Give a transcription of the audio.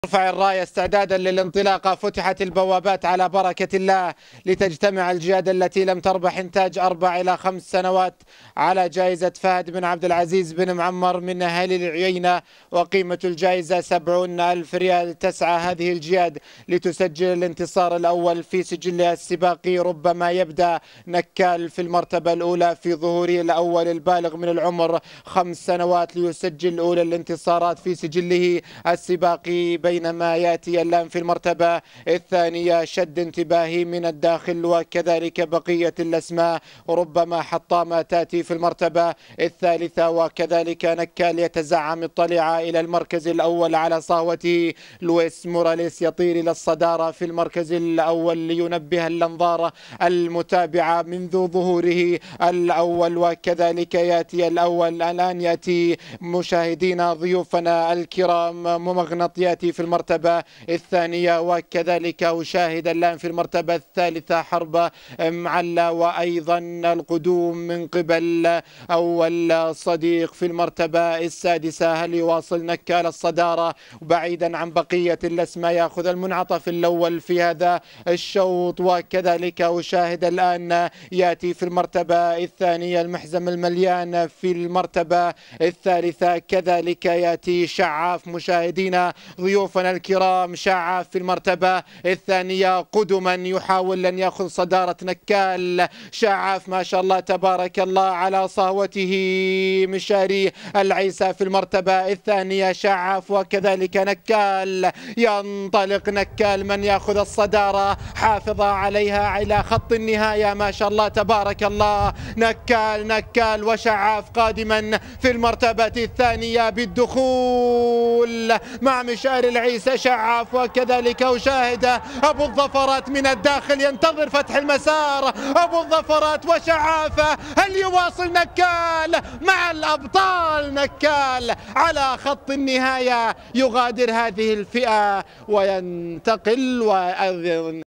ارفع الراية استعدادا للانطلاقة. فتحت البوابات على بركة الله لتجتمع الجياد التي لم تربح إنتاج 4 إلى 5 سنوات على جائزة فهد بن عبد العزيز بن معمر من أهالي العيينة، وقيمة الجائزة 70,000 ريال. تسعى هذه الجياد لتسجل الانتصار الأول في سجلها السباقي. ربما يبدأ نكال في المرتبة الأولى في ظهوره الأول البالغ من العمر 5 سنوات ليسجل أولى الانتصارات في سجله السباقي، بينما يأتي اللام في المرتبة الثانية. شد انتباهي من الداخل وكذلك بقية الأسماء. ربما حطامة تأتي في المرتبة الثالثة، وكذلك نكال يتزعم الطليعة إلى المركز الأول على صهوته. لويس موراليس يطير إلى الصدارة في المركز الأول لينبه الأنظار المتابعة منذ ظهوره الأول، وكذلك يأتي الأول. الآن يأتي مشاهدينا ضيوفنا الكرام ممغنط يأتي في المرتبة الثانية، وكذلك أشاهد الآن في المرتبة الثالثة حرب معلى، وأيضا القدوم من قبل أول صديق في المرتبة السادسة. هل يواصل نكال الصدارة بعيدا عن بقية الأسماء؟ يأخذ المنعطف الأول في هذا الشوط، وكذلك أشاهد الآن يأتي في المرتبة الثانية المحزم المليان في المرتبة الثالثة. كذلك يأتي شعاف مشاهدينا ضيوفنا الكرام، شعاف في المرتبة الثانية قدما يحاول أن يأخذ صدارة نكال. شعاف ما شاء الله تبارك الله على صهوته مشاري العيسى في المرتبة الثانية. شعاف وكذلك نكال. ينطلق نكال من يأخذ الصدارة، حافظ عليها إلى خط النهاية ما شاء الله تبارك الله. نكال وشعاف قادما في المرتبة الثانية بالدخول مع مشاري العيسى. شعاف وكذلك أشاهد أبو الظفرات من الداخل ينتظر فتح المسار. أبو الظفرات وشعاف، هل يواصل نكال مع الأبطال؟ نكال على خط النهاية يغادر هذه الفئة وينتقل. وأيضا